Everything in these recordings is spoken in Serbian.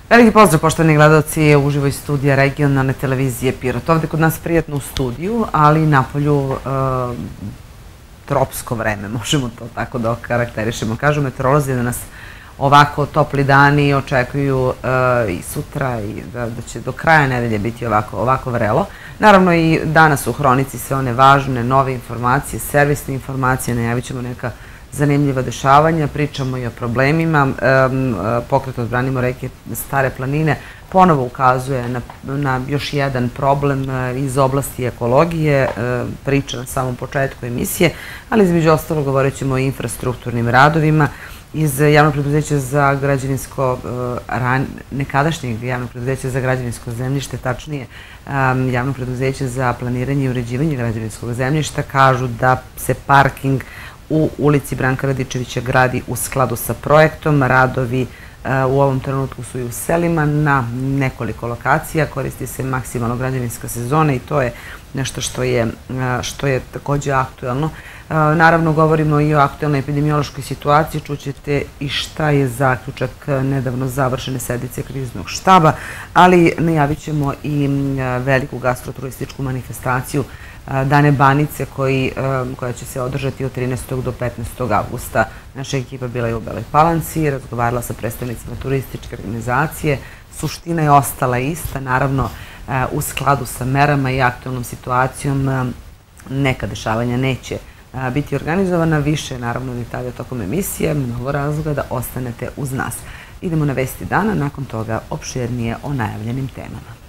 Veliki pozdrav, poštovani gledalci, uživo iz studija regionalne televizije Pirot. Ovde kod nas prijatno u studiju, ali napolju tropsko vreme, možemo to tako da okarakterišemo. Kažu meteorolozi da nas ovako topli dani očekuju i sutra i da će do kraja nedelje biti ovako vrelo. Naravno i danas u Hronici sve one važne, nove informacije, servisne informacije, najavit ćemo neka zanimljiva dešavanja, pričamo i o problemima. Pokret Odbranimo reke Stare planine ponovo ukazuje na još jedan problem iz oblasti ekologije, priča na samom početku emisije, ali između ostalo govorit ćemo o infrastrukturnim radovima iz javnog preduzeća za građevinsko, nekadašnjeg javnog preduzeća za građevinsko zemljište, tačnije javnog preduzeća za planiranje i uređivanje građevinskog zemljišta. Kažu da se parking u ulici Branka Radičevića gradi u skladu sa projektom. Radovi u ovom trenutku su i u selima na nekoliko lokacija. Koristi se maksimalno građevinska sezona i to je nešto što je takođe aktuelno. Naravno, govorimo i o aktuelnoj epidemiološkoj situaciji. Čućete i šta je zaključak nedavno završene sednice kriznog štaba, ali najavit ćemo i veliku gastroturističku manifestaciju Dane Banice koja će se održati od 13. do 15. avgusta. Naša ekipa bila je u Beloj Palanci, razgovarala sa predstavnicima turističke organizacije. Suština je ostala ista, naravno u skladu sa merama i aktualnom situacijom neka dešavanja neće biti organizovana. Više naravno detalja tokom emisije, mnogo razloga da ostanete uz nas. Idemo na vesti dana, nakon toga opširnije o najavljenim temama.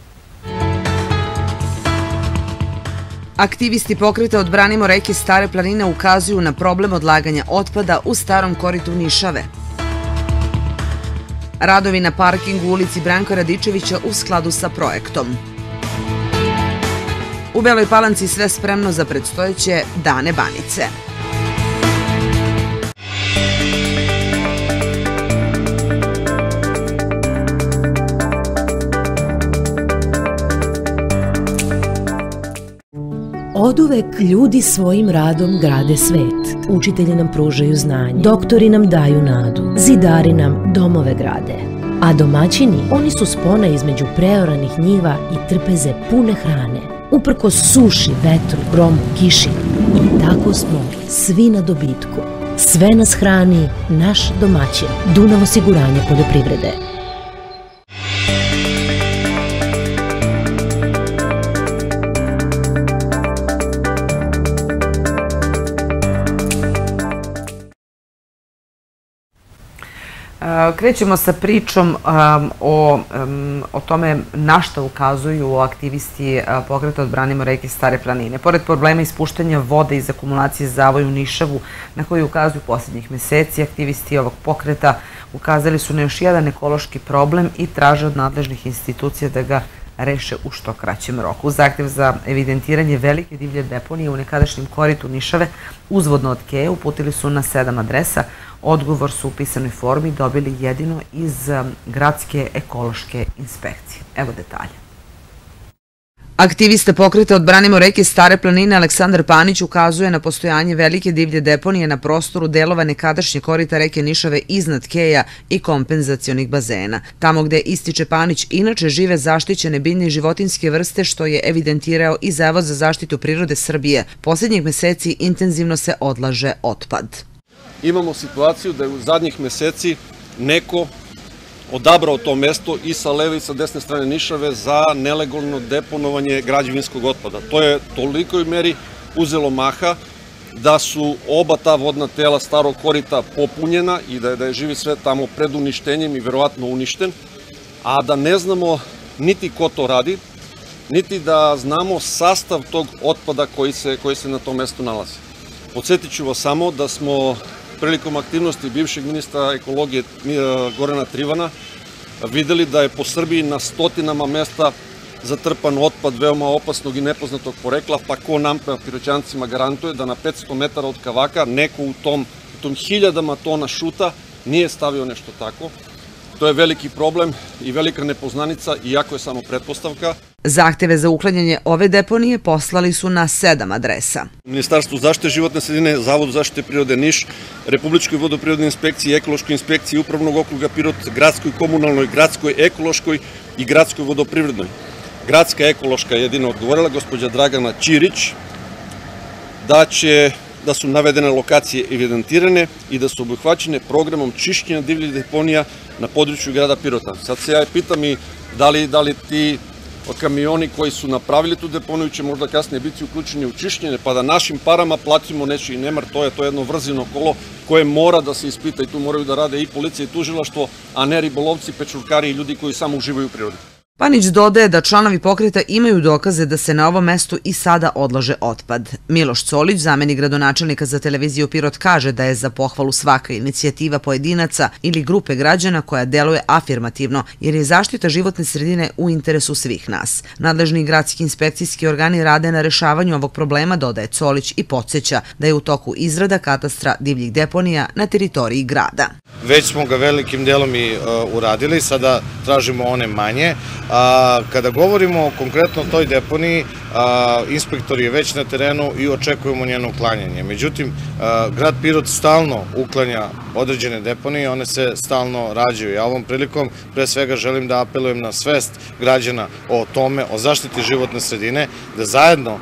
Aktivisti pokreta Odbranimo reke Stare planine ukazuju na problem odlaganja otpada u starom koritu Nišave. Radovi na parkingu u ulici Branka Radičevića u skladu sa projektom. U Beloj Palanci sve spremno za predstojeće Dane Banice. Oduvek ljudi svojim radom grade svet. Učitelji nam pružaju znanje, doktori nam daju nadu, zidari nam domove grade. A domaćini, oni su spona između preoranih njiva i trpeze pune hrane. Uprkos suši, vetru, gromu, kiši. I tako smo svi na dobitku. Sve nas hrani naš domaćin, Dunav osiguranje poljoprivrede. Krećemo sa pričom o tome na šta ukazuju aktivisti pokreta Odbranimo reke Stare planine. Pored problema ispuštanja vode iz akumulacije Zavoj u Nišavu, na koji ukazuju posljednjih meseci, aktivisti ovog pokreta ukazali su na još jedan ekološki problem i traže od nadležnih institucija da ga reše u što kraćem roku. Zahtev za evidentiranje velike divlje deponije u nekadašnjem koritu Nišave uzvodno od Keje uputili su na 7 adresa. Odgovor su u pisanoj formi dobili jedino iz gradske ekološke inspekcije. Evo detalje. Aktivista pokreta Odbranimo reke Stare planine Aleksandar Panić ukazuje na postojanje velike divlje deponije na prostoru delova nekadašnje korita reke Nišave iznad Keja i kompenzacionih bazena. Tamo gde ističe Panić inače žive zaštićene biljne i životinjske vrste, što je evidentirao i Zavod za zaštitu prirode Srbije. Poslednjih meseci intenzivno se odlaže otpad. Imamo situaciju da je u zadnjih meseci neko odabrao to mesto i sa leve i sa desne strane Nišave za nelegalno deponovanje građevinskog otpada. To je tolikoj meri uzelo maha da su oba ta vodna tela starog korita popunjena i da je živi svet tamo pred uništenjem i verovatno uništen, a da ne znamo niti ko to radi, niti da znamo sastav tog otpada koji se na tom mestu nalazi. Podsjetit ću vas samo da smo prilikom aktivnosti bivšeg ministra ekologije Gorana Trivana videli da je po Srbiji na stotinama mesta zatrpan otpad veoma opasnog i nepoznatog porekla, pa ko nam Piroćancima garantuje da na 500 metara od Kavaka neko u tom hiljadama tona šuta nije stavio nešto tako. To je veliki problem i velika nepoznanica, iako je samo pretpostavka. Zahteve za uklanjanje ove deponije poslali su na 7 adresa. Ministarstvu zaštite životne sredine, Zavodu zaštite prirode Niš, Republičkoj vodoprivrednoj inspekciji, Ekološkoj inspekciji Upravnog okruga Pirot, Gradskoj komunalnoj, Gradskoj ekološkoj i Gradskoj vodoprivrednoj. Gradska ekološka je jedino odgovorila, gospođa Dragana Ćirić, da su navedene lokacije evidentirane i da su obuhvaćene programom čišćenja divljih deponija na području grada Pirota. Sad se ja pitam i da li ti kamioni koji su napravili tu deponiju će možda kasnije biti uključeni u čišćenje, pa da našim parama platimo nečiji nemar. To je jedno vrzino kolo koje mora da se ispita i tu moraju da rade i policija i tužilaštvo, a ne ribolovci, pečurkari i ljudi koji samo uživaju u prirodi. Panić dodaje da članovi pokreta imaju dokaze da se na ovom mestu i sada odlaže otpad. Miloš Colić, zamenik gradonačelnika za televiziju Pirot, kaže da je za pohvalu svaka inicijativa pojedinaca ili grupe građana koja deluje afirmativno, jer je zaštita životne sredine u interesu svih nas. Nadležni gradski inspekcijski organi rade na rešavanju ovog problema, dodaje Colić, i podsjeća da je u toku izrada katastra divljih deponija na teritoriji grada. Već smo ga velikim delom i uradili, sada tražimo one manje. Kada govorimo konkretno o toj deponiji, inspektor je već na terenu i očekujemo njeno uklanjanje. Međutim, grad Pirot stalno uklanja određene deponije, one se stalno rađaju. Ja ovom prilikom pre svega želim da apelujem na svest građana o tome, o zaštiti životne sredine, da zajedno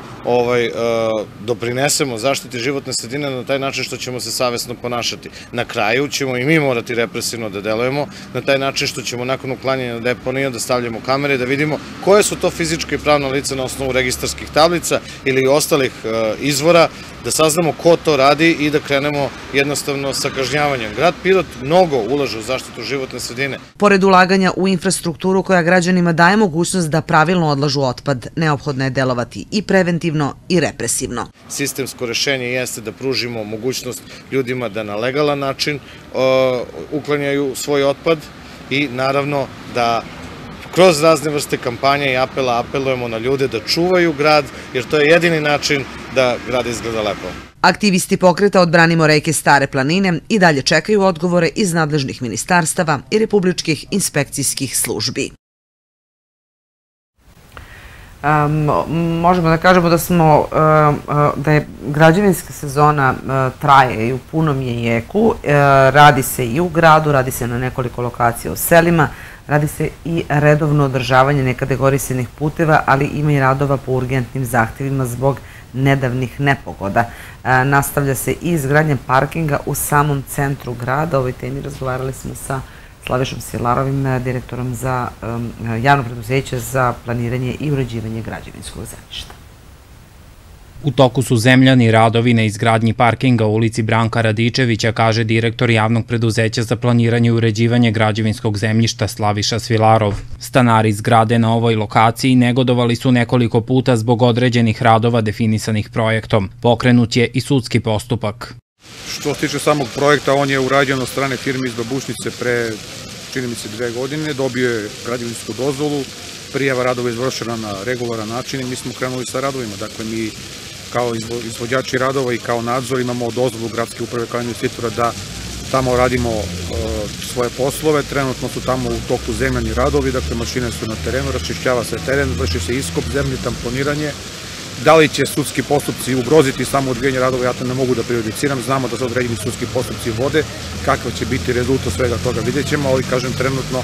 doprinesemo zaštiti životne sredine na taj način što ćemo se savesno ponašati. Na kraju ćemo i mi morati represivno da delujemo, na taj način što ćemo nakon uklanjanja deponija da stavljamo kamere, da vidimo koje su to fizička i pravna lica na osnovu registarskih tablica ili ostalih izvora, da saznamo ko to radi i da krenemo jednostavno sa kažnjavanjem. Grad Pirot mnogo ulaže u zaštitu životne sredine. Pored ulaganja u infrastrukturu koja građanima daje mogućnost da pravilno odlažu otpad, neophodno je delovati i preventivno i represivno. Sistemsko rešenje jeste da pružimo mogućnost ljudima da na legalan način uklanjaju svoj otpad i naravno da kroz razne vrste kampanje i apelujemo na ljude da čuvaju grad, jer to je jedini način da grad izgleda lepo. Aktivisti pokreta Odbranimo reke Stare planine i dalje čekaju odgovore iz nadležnih ministarstava i republičkih inspekcijskih službi. Možemo da kažemo da je građevinska sezona traje i u punom je jeku. Radi se i u gradu, radi se na nekoliko lokacija u selima, radi se i redovno održavanje nekategorisanih puteva, ali ima i radova po urgentnim zahtevima zbog nedavnih nepogoda. Nastavlja se i izgradnja parkinga u samom centru grada. O ovoj temi razgovarali smo sa Slavišom Svilarovim, direktorom za javno preduzeće za planiranje i uređivanje građevinskog zemljišta. U toku su zemljani radovi na izgradnji parkinga u ulici Branka Radičevića, kaže direktor javnog preduzeća za planiranje i uređivanje građevinskog zemljišta Slaviša Svilarov. Stanari zgrade na ovoj lokaciji negodovali su nekoliko puta zbog određenih radova definisanih projektom. Pokrenut je i sudski postupak. Što se tiče samog projekta, on je urađen od strane firme iz Babušnice pre, čini mi se, 2 godine, dobio je građevinsku dozvolu, prijava radova je izvršena na regularan način i mi smo krenuli sa radovima. Dakle, mi kao izvođači radova i kao nadzor imamo dozvolu gradske uprave kao investitora da tamo radimo svoje poslove. Trenutno su tamo u toku zemljani radovi, dakle mašine su na terenu, raščišćava se teren, vrši se iskop zemlje, tamponiranje. Da li će sudski postupci ugroziti samo odvijanje radova, ja to ne mogu da prejudiciram. Znamo da se određeni sudski postupci vode, kakav će biti rezultat svega toga vidjet ćemo, ali kažem trenutno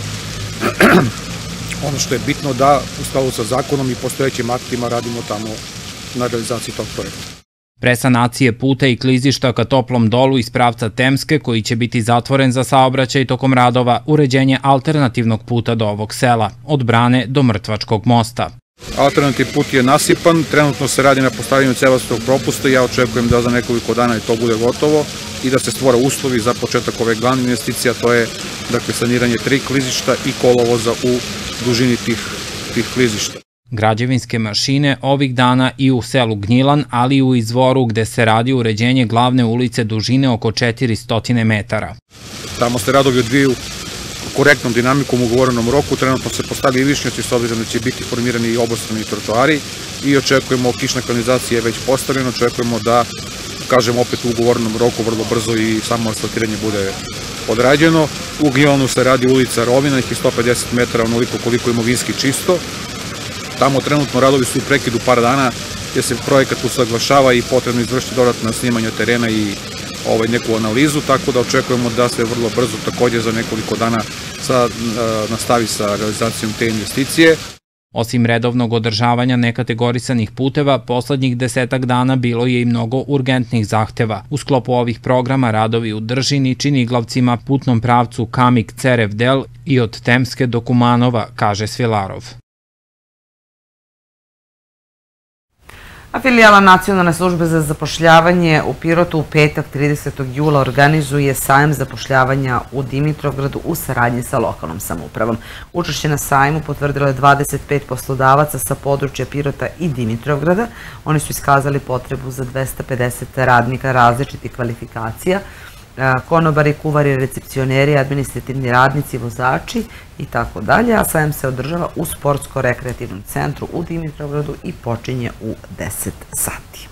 ono što je bitno da u skladu sa zakonom i postojećim aktima radimo tamo na realizaciji tog projekta. Pre sanacije puta i klizišta ka Toplom dolu iz pravca Temske, koji će biti zatvoren za saobraćaj tokom radova, uređenje alternativnog puta do ovog sela, od Brane do Mrtvačkog mosta. Alternativni put je nasipan, trenutno se radi na postavljanju cevastog propusta i ja očekujem da za nekoliko dana to bude gotovo i da se stvore uslovi za početak ove glavne investicije, a to je saniranje 3 klizišta i kolovoza u dužini tih klizišta. Građevinske mašine ovih dana i u selu Gnjilan, ali i u Izvoru gde se radi uređenje glavne ulice dužine oko 400 metara. Tamo se radovi odvijaju korektnom dinamikom u ugovorenom roku, trenutno se postavljaju i višnjaci s obzirom da će biti formirani i obostrani trotoari i očekujemo, kišna kanalizacija je već postavljena, očekujemo da, kažem opet u ugovorenom roku vrlo brzo i samo asfaltiranje bude odrađeno. U Gionu se radi ulica Rovina, nekih 150 metara, onoliko koliko je imovinski čisto. Tamo trenutno radovi su u prekidu par dana, gdje se projekat usaglašava i potrebno izvršiti dodatno snimanje terena i neku analizu, tako da očekujemo da se vrlo brzo također za nekoliko dana nastavi sa realizacijom te investicije. Osim redovnog održavanja nekategorisanih puteva, poslednjih 10 dana bilo je i mnogo urgentnih zahteva. U sklopu ovih programa radovi u Držini, Činiglavcima, putnom pravcu Kamik-Cerev-Del i od Temske do Kumanova, kaže Svilarov. A filijala Nacionalne službe za zapošljavanje u Pirotu u petak 30. jula organizuje sajam zapošljavanja u Dimitrovgradu u saradnji sa lokalnom samoupravom. Učešće na sajmu potvrdilo je 25 poslodavaca sa područja Pirota i Dimitrovgrada. Oni su iskazali potrebu za 250 radnika različitih kvalifikacija, konobari, kuvari, recepcioneri, administrativni radnici, vozači i tako dalje, a sajam se održava u Sportsko-rekreativnom centru u Dimitrovgradu i počinje u 10 sati.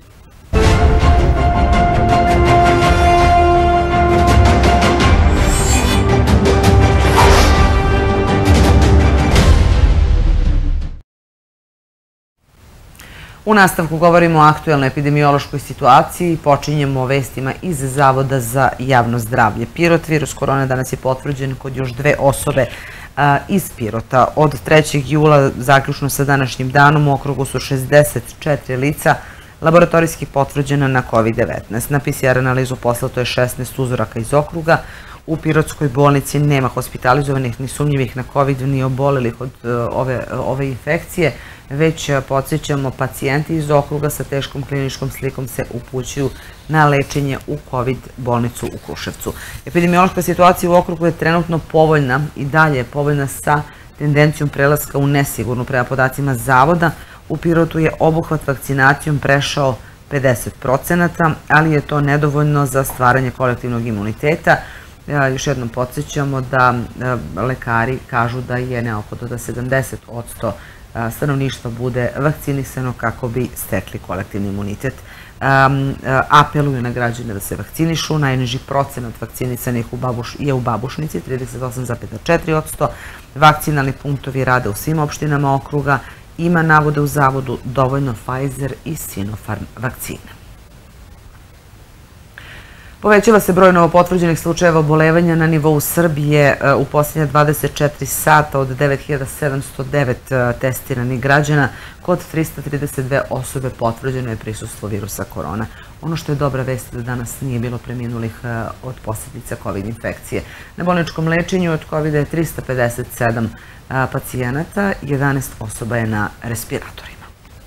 U nastavku govorimo o aktuelnoj epidemiološkoj situaciji i počinjemo vestima iz Zavoda za javno zdravlje. Pirot, virus korona danas je potvrđen kod još 2 osobe iz Pirota. Od 3. jula, zaključno sa današnjim danom, u okrugu su 64 lica laboratorijski potvrđena na COVID-19. Na PCR analizu poslato je 16 uzoraka iz okruga. U Pirotskoj bolnici nema hospitalizovanih ni sumnjivih na COVID ni obolelih od ove infekcije, već podsjećamo, pacijenti iz okruga sa teškom kliničkom slikom se upućuju na lečenje u COVID bolnicu u Kruševcu. Epidemiološka situacija u okrugu je trenutno povoljna i dalje je povoljna sa tendencijom prelaska u nesigurnu. Prema podacima Zavoda, u Pirotu je obuhvat vakcinacijom prešao 50%, ali je to nedovoljno za stvaranje kolektivnog imuniteta. Još jednom podsjećamo da lekari kažu da je neophodno da 70% stanovništva bude vakcinisano kako bi stekli kolektivni imunitet. Apeluju na građane da se vakcinišu. Najniži procenat vakcinisanih je u Babušnici, 38,4%. Vakcinalni punktovi rade u svim opštinama okruga. Ima, navode u Zavodu, dovoljno Pfizer i Sinopharm vakcina. Povećava se broj novopotvrđenih slučajeva obolevanja na nivou Srbije u posljednje 24 sata od 9709 testiranih građana. Kod 332 osobe potvrđeno je prisustvo virusa korona. Ono što je dobra vest da danas nije bilo preminulih od posljedica COVID infekcije. Na bolničkom lečenju od COVID je 357 pacijenata, 11 osoba je na respiratorima.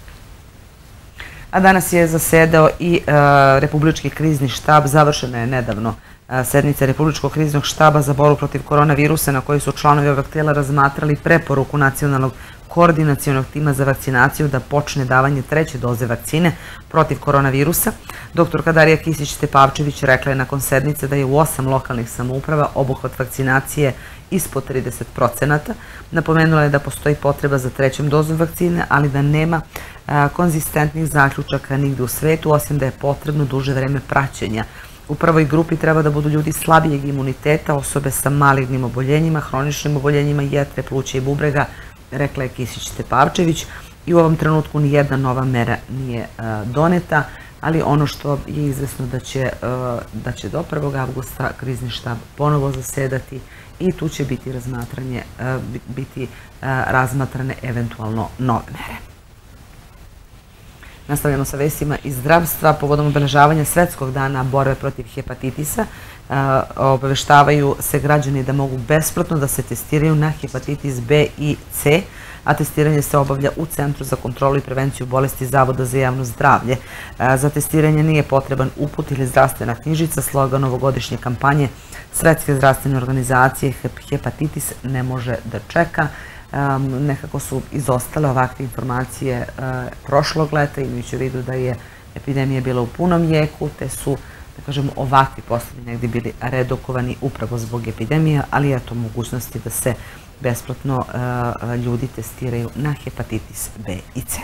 A danas je zasedao i Republički krizni štab. Završena je nedavno sednica Republičkog kriznog štaba za borbu protiv koronavirusa na kojoj su članovi ovog tijela razmatrali preporuku Nacionalnog koordinacionog tima za vakcinaciju da počne davanje 3. doze vakcine protiv koronavirusa. Doktorka Darija Kisić-Tepavčević rekla je nakon sednice da je u 8 lokalnih samouprava obuhvat vakcinacije ispod 30%. Napomenula je da postoji potreba za 3. dozom vakcine, ali da nema konzistentnih zaključaka nigde u svetu, osim da je potrebno duže vreme praćenja. U prvoj grupi treba da budu ljudi slabijeg imuniteta, osobe sa malignim oboljenjima, hroničnim oboljenjima jetre, pluća i bubrega, rekla je Kisić-Tepavčević. I u ovom trenutku nijedna nova mera nije doneta, ali ono što je izvesno da će do 1. avgusta krizni štab ponovo zasedati i tu će biti razmatrane eventualno nove mere. Nastavljamo sa vestima iz zdravstva. Povodom obeležavanja Svetskog dana borbe protiv hepatitisa, obaveštavaju se građani da mogu besplatno da se testiraju na hepatitis B i C, a testiranje se obavlja u Centru za kontrolu i prevenciju bolesti Zavoda za javno zdravlje. Za testiranje nije potreban uput ili zdravstvena knjižica. Slogan ovogodišnje kampanje Svetske zdravstvene organizacije hepatitis ne može da čeka. Nekako su izostale ovakve informacije prošlog leta, imajući u vidu da je epidemija bila u punom jeku, te su, da kažemo, ovakvi poslovi negdje bili redukovani upravo zbog epidemije, ali eto mogućnosti da se besplatno ljudi testiraju na hepatitis B i C.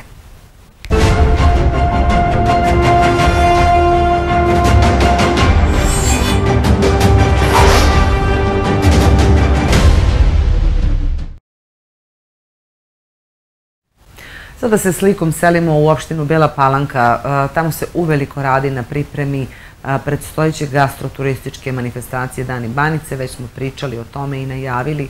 Sada se slikom selimo u opštinu Bela Palanka. Tamo se uveliko radi na pripremi predstojeće gastroturističke manifestacije Dani Banice. Već smo pričali o tome i najavili.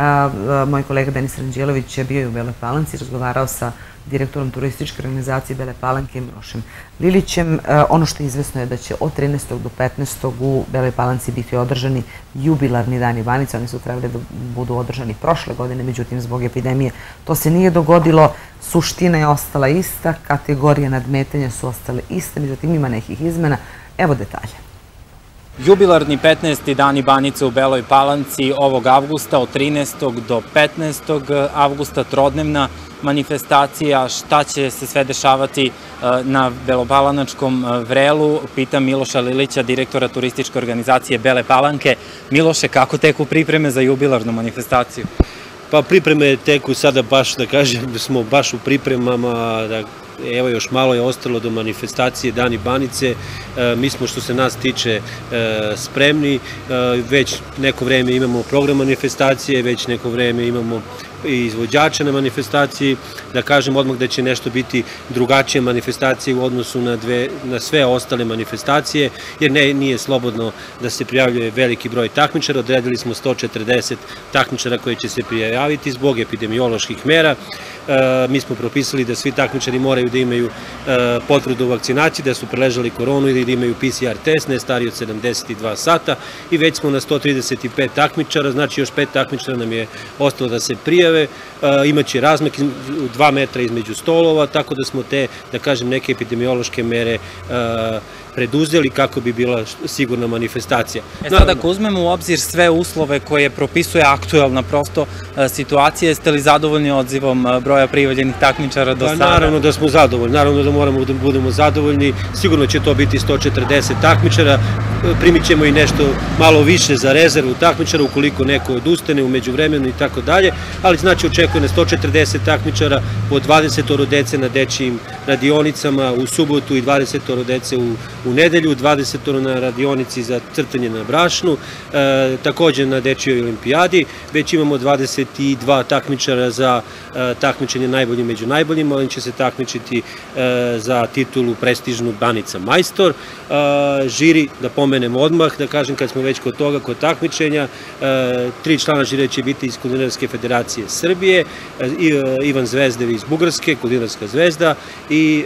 Moj kolega Denis Ranđelović je bio i u Beloj Palanci, razgovarao sa direktorom turističke organizacije Bele Palanke, Milošem Lilićem. Ono što je izvesno je da će od 13. do 15. u Beloj Palanci biti održani jubilarni Dani Banice. Oni su trebali da budu održani prošle godine, međutim zbog epidemije to se nije dogodilo. Suština je ostala ista, kategorije nadmetanja su ostale iste, međutim ima nekih izmena. Evo detalje. Jubilarni 15. Dani Banice u Beloj Palanci ovog avgusta od 13. do 15. avgusta, trodnevna manifestacija. Šta će se sve dešavati na belopalanačkom vrelu? Pitam Miloša Lilića, direktora turističke organizacije Bele Palanke. Miloše, kako teku pripreme za jubilarnu manifestaciju? Pa pripreme teku sada baš, da kažem, smo baš u pripremama, evo još malo je ostalo do manifestacije Dani Banice. Mi smo, što se nas tiče, spremni. Već neko vreme imamo program manifestacije, već neko vreme imamo i izvođača na manifestaciji. Da kažem odmah da će nešto biti drugačije manifestacije u odnosu na sve ostale manifestacije, jer nije slobodno da se prijavljuje veliki broj takmičara. Odredili smo 140 takmičara koji će se prijaviti zbog epidemioloških mera. Mi smo propisali da svi takmičari moraju da imaju potvrdu o vakcinaciji, da su preležali koronu ili da imaju PCR test, ne stariji od 72 sata, i već smo na 135 takmičara, znači još 5 takmičara nam je ostalo da se prijave. Imaće razmak 2 metra između stolova, tako da smo te, da kažem, neke epidemiološke mere preduzeli kako bi bila sigurna manifestacija. Sad ako uzmemo u obzir sve uslove koje propisuje aktuelna prosto situacija, jeste li zadovoljni odzivom broja prijavljenih takmičara do sada? Naravno da smo zadovoljni, naravno da moramo da budemo zadovoljni. Sigurno će to biti 140 takmičara, primit ćemo i nešto malo više za rezervu takmičara ukoliko neko odustane umeđu vremenu i tako dalje, ali znači očekuje na 140 takmičara, po 20 dece na dečijim radionicama u subotu i 20 dece u nedelju, 20 na radionici za crtanje na brašnu, takođe na dečijoj olimpijadi. Već imamo 22 takmičara za takmičenje najbolji među najboljima. Oni će se takmičiti za titulu prestižnu Banica majstor. Žiri, da pomenem odmah, da kažem kad smo već kod toga, kod takmičenja, 3 člana žirija će biti iz Kulinarske federacije Srbije, Ivan Zvezdev iz Bugarske, Kulinarska zvezda, i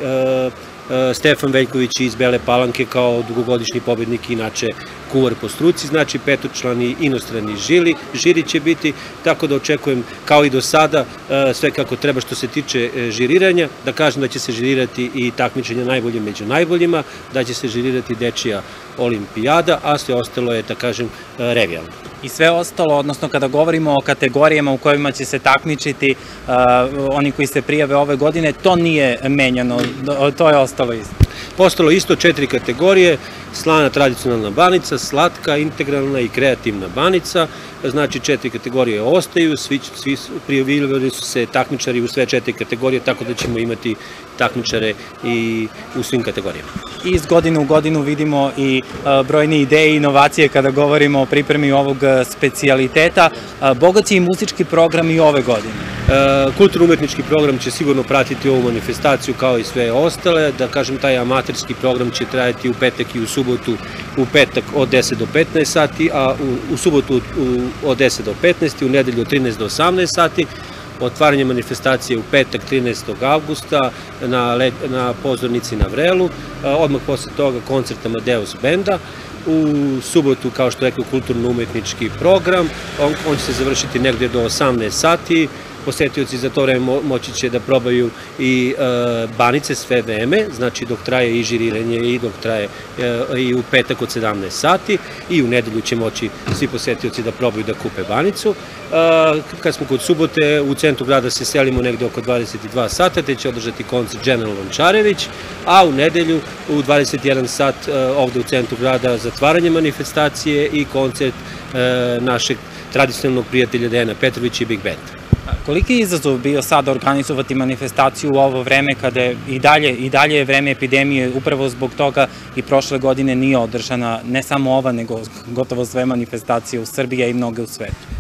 Stefan Veljković iz Bele Palanke kao dugogodišnji pobednik, inače kuvar po struci. Znači 5-člani inostrani žiri će biti, tako da očekujem kao i do sada sve kako treba što se tiče žiriranja. Da kažem da će se žirirati i takmičenja najbolje među najboljima, da će se žirirati dečija olimpijada, a sve ostalo je, da kažem, revijalno. I sve ostalo, odnosno kada govorimo o kategorijama u kojima će se takmičiti oni koji se prijave ove godine, to nije menjano, to je ostalo isto? Ostalo isto, 4 kategorije: slana tradicionalna banica, slatka, integralna i kreativna banica. Znači 4 kategorije ostaju, svi prijavljivali su se takmičari u sve 4 kategorije, tako da ćemo imati takmičare i u svim kategorijama. I iz godine u godinu vidimo i brojne ideje i inovacije kada govorimo o pripremi ovog specijaliteta. Bogat je i muzički program i ove godine. Kulturno-umetnički program će sigurno pratiti ovu manifestaciju kao i sve ostale. Da kažem, taj amaterski program će trajati u petak i u subotu. U petak od 10 do 15 sati, a u subotu od 10 do 15, u nedelju od 13 do 18 sati. Otvaranje manifestacije u petak 13. avgusta na pozornici na Vrelu. Odmah posle toga koncert Amadeus benda. U subotu, kao što rekao, kulturno-umetnički program. On će se završiti negde do 18 sati. Posetioci za to vreme moći će da probaju i banice sve vreme, znači dok traje i žiriranje i dok traje i u petak od 17 sati, i u nedelju će moći svi posetioci da probaju da kupe banicu. Kad smo kod subote, u centru grada se selimo negde oko 22 sata, te će održati koncert General Lončarević, a u nedelju u 21 sat ovde u centru grada zatvaranje manifestacije i koncert našeg tradicionalnog prijatelja Dejana Petrovića i Big Band. Koliki je izazov bio sada organizovati manifestaciju u ovo vreme kada i dalje je vreme epidemije, upravo zbog toga i prošle godine nije održana ne samo ova, nego gotovo sve manifestacije u Srbiji i mnoge u svetu?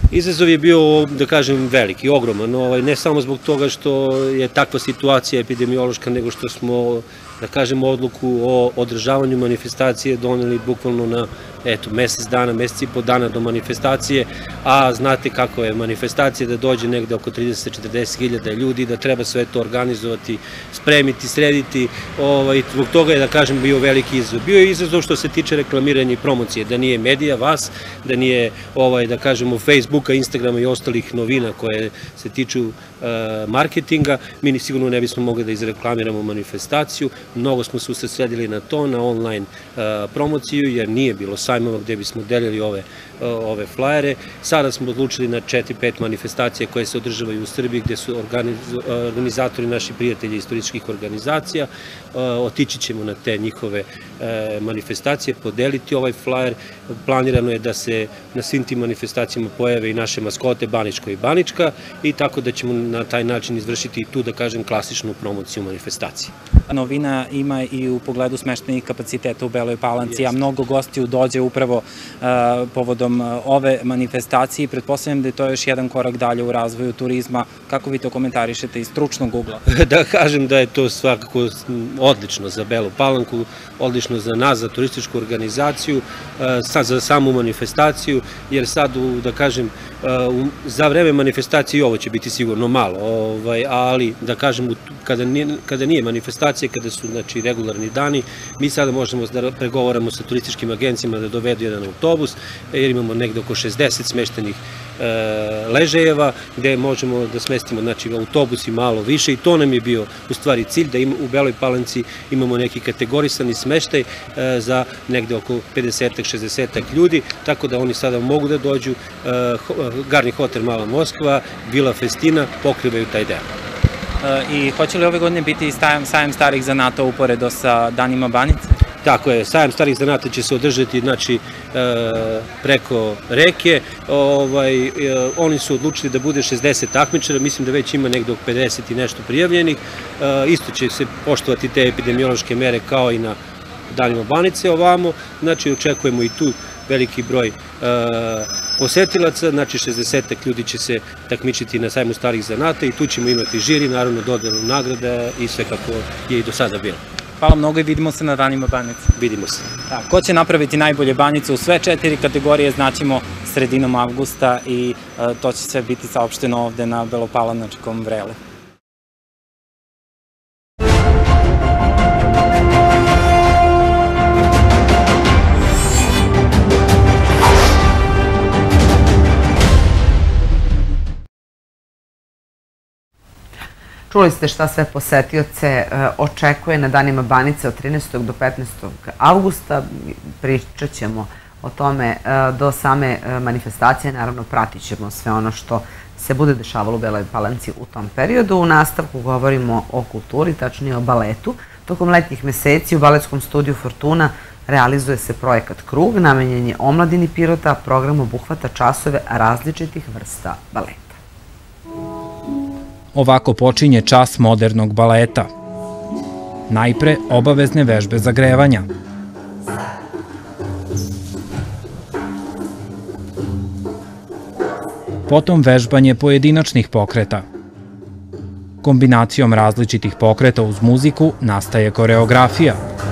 Izazov je bio, da kažem, veliki, ogroman, ne samo zbog toga što je takva situacija epidemiološka, nego što smo, da kažem, odluku o održavanju manifestacije doneli bukvalno na, mesec dana, mesec i po dana do manifestacije, a znate kako je manifestacija, da dođe negde oko 30-40 hiljada ljudi, da treba sve to organizovati, spremiti, srediti, zbog toga je, da kažem, bio veliki izazov. Bio je izazov što se tiče reklamiranja i promocije, da nije medija, vas, da nije, da kažemo, Facebooka, Instagrama i ostalih novina koje se tiču marketinga, mi sigurno ne bismo mogli da izreklamiramo manifestaciju, mnogo smo se usredsredili na to, na online promociju, jer nije bilo sajmova gde bismo delili ove flajere. Sada smo odlučili na 4-5 manifestacija koje se održavaju u Srbiji, gde su organizatori naši prijatelji iz turističkih organizacija. Otići ćemo na te njihove manifestacije, podeliti ovaj flajer. Planirano je da se na svim tim manifestacijama pojave i naše maskote Baničko i Banička, i tako da ćemo na taj način izvršiti i tu, da kažem, klasičnu promociju manifestacije. Novina ima i u pogledu smeštenih kapaciteta u Beloj Palanci, a mnogo gostiju dođe upravo povodom ove manifestacije i pretpostavljam da je to još jedan korak dalje u razvoju turizma. Kako vi to komentarišete iz stručnog ugla? Da kažem da je to svakako odlično za Belu Palanku, odlično za nas, za turističku organizaciju, za samu manifestaciju, jer sad, da kažem, za vreme manifestacije i ovo će biti sigurno malo, ali, da kažem, kada nije manifestacija, kada su, znači, regularni dani, mi sada možemo da pregovaramo sa turističkim agencijama da dovedu jedan autobus, jer imamo negde oko 60 smeštenih ležajeva, gde možemo da smestimo, znači, autobusi malo više, i to nam je bio u stvari cilj, da u Beloj Palanci imamo neki kategorisani smeštaj za negde oko 50-60 ljudi, tako da oni sada mogu da dođu. Garni hotel Mala Moskva, Vila Festina pokrivaju taj deo. I hoće li ove godine biti sajam starih zanata uporedo sa Danima Banice? Tako je, sajam starih zanata će se održati, znači, preko reke. Oni su odlučili da bude 60 takmičara, mislim da već ima negde oko 50 i nešto prijavljenih. Isto će se poštovati te epidemiološke mere kao i na Danima Banice ovamo, znači očekujemo i tu veliki broj posetilaca, znači 60 ljudi će se takmičiti na sajmu starih zanata i tu ćemo imati žiri, naravno dodelu nagrada i sve kako je i do sada bilo. Hvala mnogo i vidimo se na Danima Banice. Vidimo se. Ko će napraviti najbolje banice u sve 4 kategorije znaćemo sredinom avgusta i to će sve biti saopšteno ovde na Belopalanačkom vrelu. Čuli ste šta sve posetioce očekuje na Danima Banice od 13. do 15. avgusta. Pričat ćemo o tome do same manifestacije. Naravno, pratit ćemo sve ono što se bude dešavalo u Beloj Palanci u tom periodu. U nastavku govorimo o kulturi, tačnije o baletu. Tokom letnjih meseci u baletskom studiju Fortuna realizuje se projekat Krug, namenjen je omladini Pirota, program obuhvata časove različitih vrsta baleta. Ovako počinje čas modernog baleta. Najpre obavezne vežbe zagrevanja. Potom vežbanje pojedinačnih pokreta. Kombinacijom različitih pokreta uz muziku nastaje koreografija.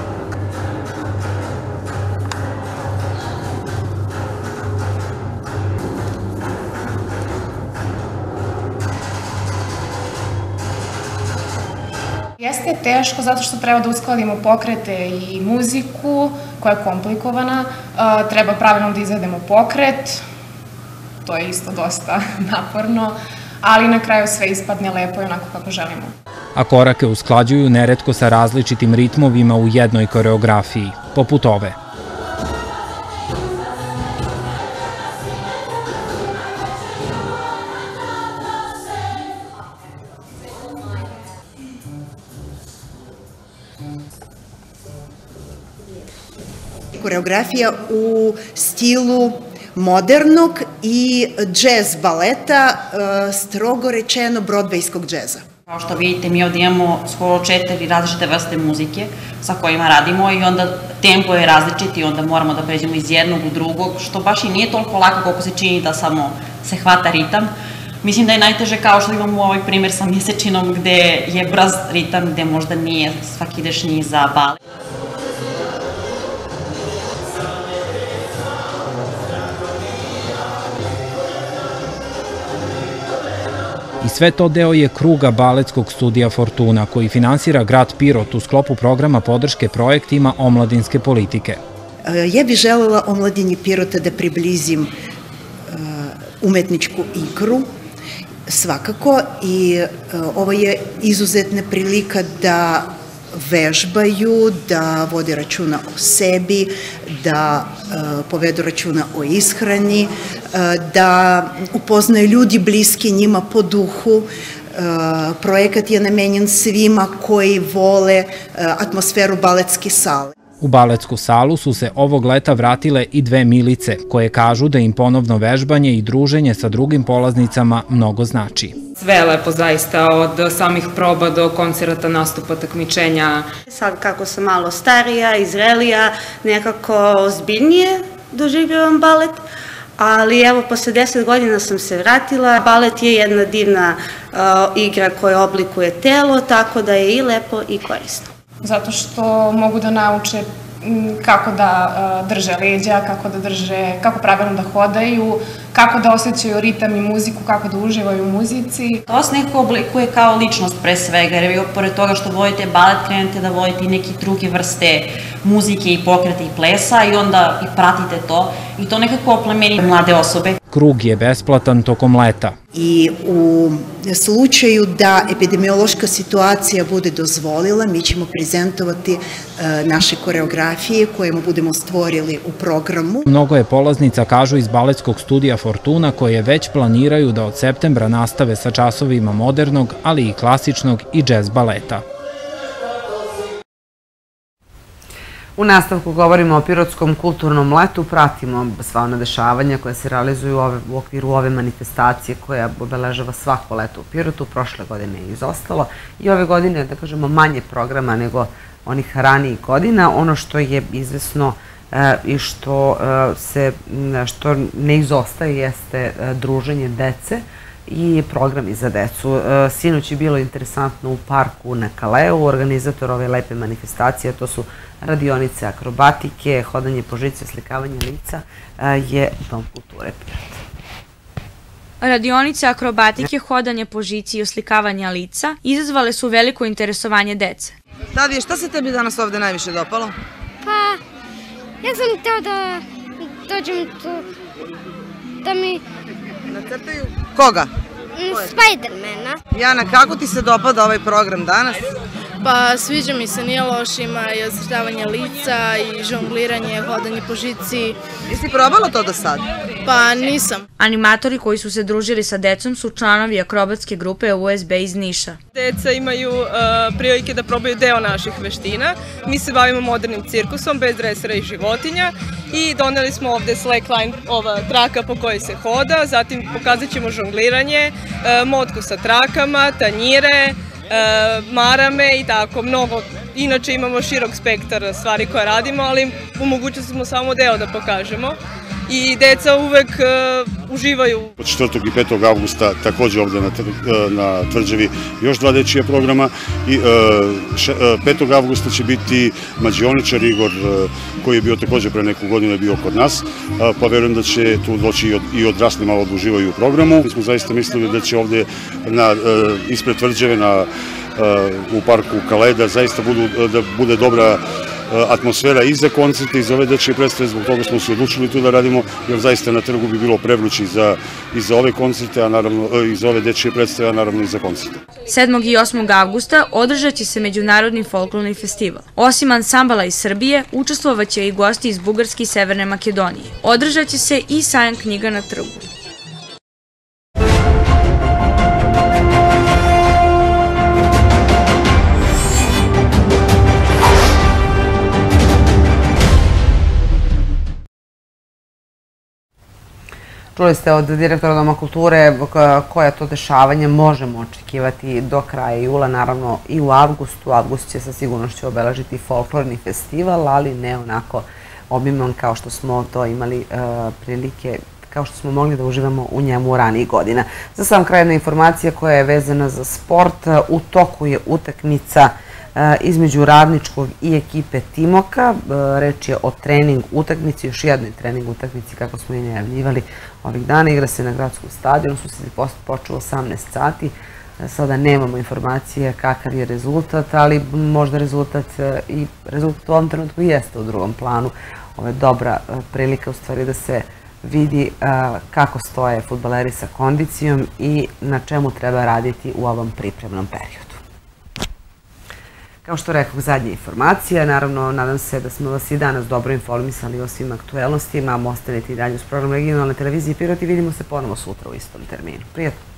Jeste teško zato što treba da uskladimo pokrete i muziku koja je komplikovana, treba pravilno da izvedemo pokret, to je isto dosta naporno, ali na kraju sve ispadne lepo i onako kako želimo. A korake usklađuju neretko sa različitim ritmovima u jednoj koreografiji, poput ove. Koreografija u stilu modernog i džez baleta, strogo rečeno brodvejskog džeza. Kao što vidite, mi ovdje imamo skoro 4 različite vrste muzike sa kojima radimo i onda tempo je različit i onda moramo da pređemo iz jednog u drugog, što baš i nije toliko lako koliko se čini da samo se hvata ritam. Mislim da je najteže kao što imamo ovaj primjer sa Mjesečinom gde je brz ritam, gde možda nije svakidašnji za balet. I sve to deo je kruga baletskog studija Fortuna, koji finansira grad Pirot u sklopu programa podrške projektima omladinske politike. Ja bih želela omladini Pirota da priblizim umetničku igru, svakako, i ovo je izuzetna prilika da vežbaju, da vode računa o sebi, da povedu računa o ishrani, da upoznaju ljudi bliski njima po duhu. Projekat je namenjen svima koji vole atmosferu baletske sale. U baletsku salu su se ovog leta vratile i 2 Milice, koje kažu da im ponovno vežbanje i druženje sa drugim polaznicama mnogo znači. Sve je lepo zaista, od samih proba do koncerata, nastupa, takmičenja. Sad kako sam malo starija i zrelija, nekako ozbiljnije doživljavam balet, ali evo, posle 10 godina sam se vratila. Balet je jedna divna igra koja oblikuje telo, tako da je i lepo i korisno. Zato što mogu da nauče kako da drže leđa, kako pravilno da hodaju, kako da osjećaju ritam i muziku, kako da uživaju u muzici. To vas nekako oblikuje kao ličnost pre svega, jer vi pored toga što vodite balet, krenete da vodite i neke druge vrste muzike i pokreta i plesa i onda i pratite to i to nekako oplemeni mlade osobe. Krug je besplatan tokom leta. I u slučaju da epidemiološka situacija bude dozvolila, mi ćemo prezentovati naše koreografije koje budemo stvorili u programu. Mnogo je polaznica, kažu, iz baletskog studija Fortuna, koje već planiraju da od septembra nastave sa časovima modernog, ali i klasičnog i džez baleta. U nastavku govorimo o Pirotskom kulturnom letu, pratimo sva ona dešavanja koja se realizuju u okviru ove manifestacije koja obeležava svako leto u Pirotu. Prošle godine je izostalo i ove godine, da kažemo, manje programa nego onih ranijih godina. Ono što je izvesno i što ne izostaje jeste druženje dece i programi za decu. Sinoć je bilo interesantno u parku na Kaleu. Organizator ove lepe manifestacije, to su radionice akrobatike, hodanje po žici, oslikavanje lica, je Dom kulture Pirot. Radionice akrobatike, hodanje po žici i oslikavanja lica izazvale su veliko interesovanje dece. Tadije, šta se tebi danas ovde najviše dopalo? Pa, ja sam hteo da dođem tu, da mi... Nacrtaju? Koga? Spidermana. Jana, kako ti se dopada ovaj program danas? Pa, sviđa mi se, nije loš, ima i oslikavanje lica i žongliranje, hodanje po žici. Jesi probala to do sad? Pa, nisam. Animatori koji su se družili sa decom su članovi akrobatske grupe USB iz Niša. Deca imaju prilike da probaju deo naših veština. Mi se bavimo modernim cirkusom, bez dresera i životinja. I doneli smo ovde slackline, ova traka po kojoj se hoda, zatim pokazat ćemo žongliranje, motku sa trakama, tanjire, marame i tako mnogo. Inače imamo širok spektar stvari koje radimo, ali u mogućnosti smo samo deo da pokažemo. I deca uvek uživaju. Od 4. i 5. avgusta takođe ovde na Tvrđavi još 2 dečija programa i 5. avgusta će biti mađioničar Igor koji je bio takođe pre neku godinu bio kod nas, pa verujem da će tu doći i odrasli malo da uživaju u programu. Mi smo zaista mislili da će ovde ispred Tvrđave u parku Kaleda zaista da bude dobra atmosfera i za koncerte i za ove dečije predstave, zbog toga smo se odlučili tu da radimo, jer zaista na trgu bi bilo prevruće i za ove koncerte, a naravno i za ove dečije predstave, a naravno i za koncerte. 7. i 8. avgusta održat će se Međunarodni folklorni festival. Osim ansambala iz Srbije, učestvovaće i gosti iz Bugarske i Severne Makedonije. Održat će se i sajam knjiga na trgu. Čuli ste od direktora Doma kulture koja to dešavanje možemo očekivati do kraja jula, naravno i u avgustu. Avgust će sa sigurnošću obeležiti folklorni festival, ali ne onako obiman kao što smo to imali prilike, kao što smo mogli da uživamo u njemu ranijih godina. Za sam kraj jedna informacija koja je vezana za sport. U toku je utakmica između Radničkog i ekipe Timoka. Reč je o trening utakmici, još jednoj trening utakmici kako smo i najavljivali ovih dana. Igra se na gradskom stadionu, susret počeo 18 sati. Sada nemamo informacije kakav je rezultat, ali možda rezultat u ovom trenutku jeste u drugom planu. Ovo je dobra prilika u stvari da se vidi kako stoje fudbaleri sa kondicijom i na čemu treba raditi u ovom pripremnom periodu. Kao što rekao, zadnja informacija. Naravno, nadam se da smo vas i danas dobro informisali o svim aktuelnostima. Ostanite i dalje uz program regionalne televizije Pirot i vidimo se ponovo sutra u istom terminu. Prijatno!